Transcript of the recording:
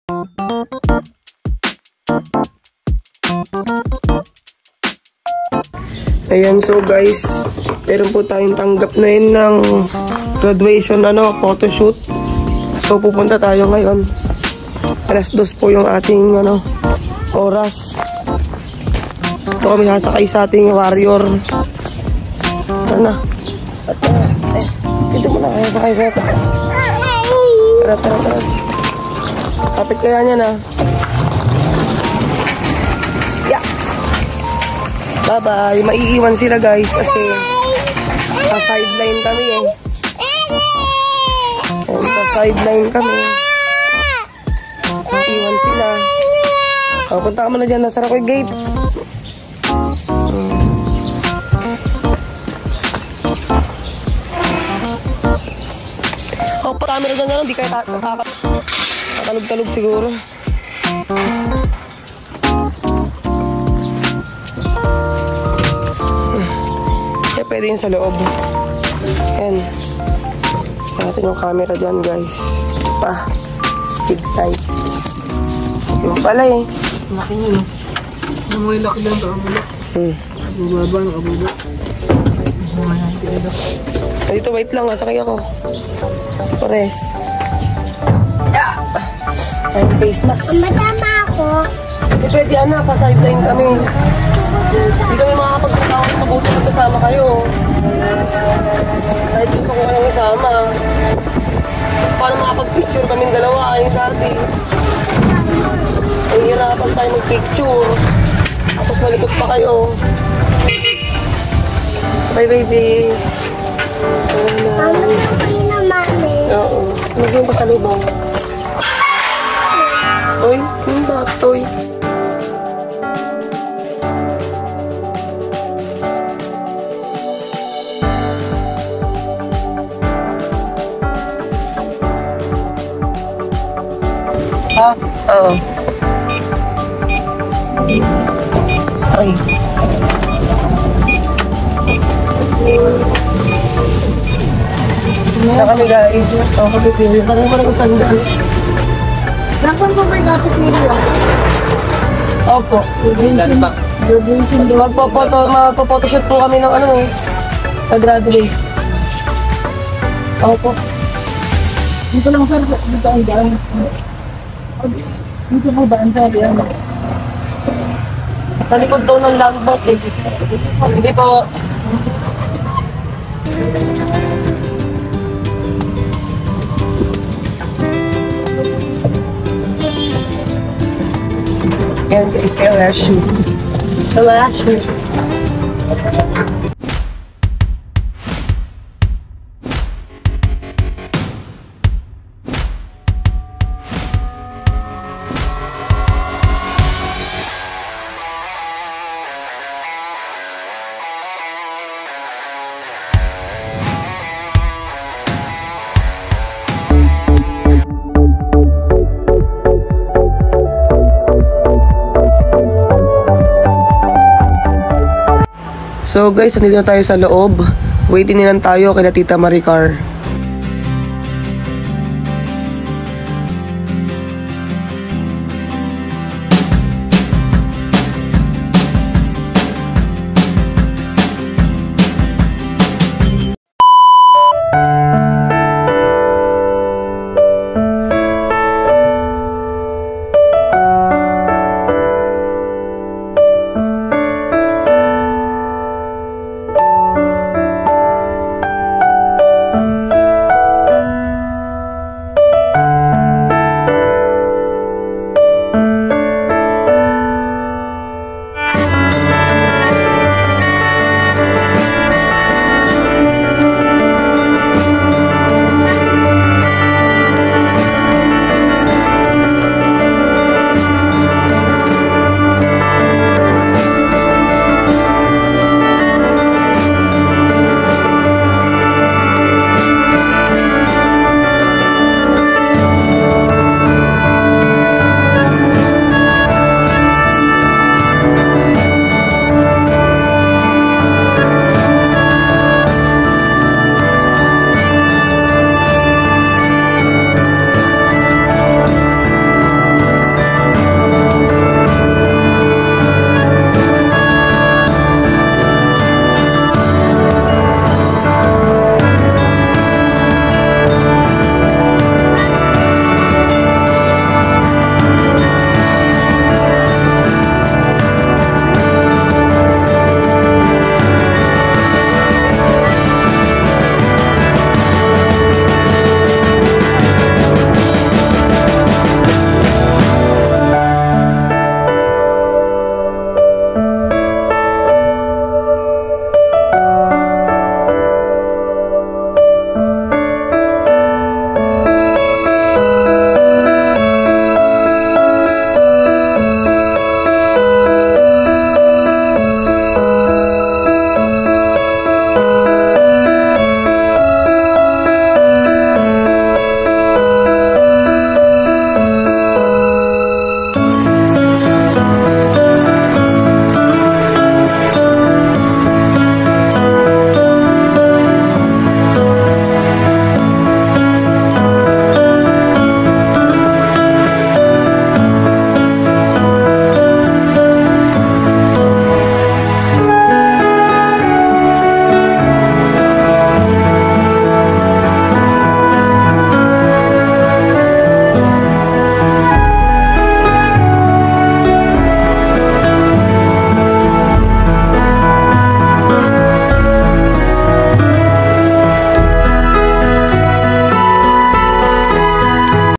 Ayan, so guys, meron po tayong tanggap na yun ng graduation photoshoot. So pupunta tayo ngayon. 2:00 po yung ating oras. Ito kami sasakay sa ating warrior. Dito muna kayo sakay. Tara. Kapit kaya niya na. Yeah. Bye-bye. Maiiwan sila guys kasi sa sideline kami eh. Sa sideline kami. Iwan sila. Punta ka muna dyan. Nasara ko yung gate. Camera dyan na lang. Di kayo tatalog-talog siguro. Kaya pwede yun sa loob. Ayan. Natin yung camera dyan guys. Speed type. Yung pala eh. Laki nyo. May laki lang ito. Bubaba, nakababa. Dito, wait lang. Sakay ako. Pores. Ayun, face mask. Matama ako. Hindi pwede pa-sideline kami. Hindi kami makakapagkakawin mabuti na kasama kayo. Kahit gusto ko walang kasama. Paano makapag-picture kaming dalawa? Ayun dati. Ay, hirapan tayo mag-picture. Tapos malikot pa kayo. Bye, baby. Mama na kayo na, mami. Oo. Maging pasalubong. Toy? Yung ba? Toy? Ha? Oo. Ay. Na kami guys. Kapitili. Parang parang sandal. Nasaan po may cafeteria? Opo. Magpo-photoshoot po kami ng nag-graduate. Opo. Dito lang sir, dito ang daan. Dito po ba ang sir? Sa likod daw ng logbook eh. Hindi po. Yan guys, sa last shoot. Sa last shoot. So guys, nandito tayo sa loob. Waiting nilang tayo kay Tita Maricar.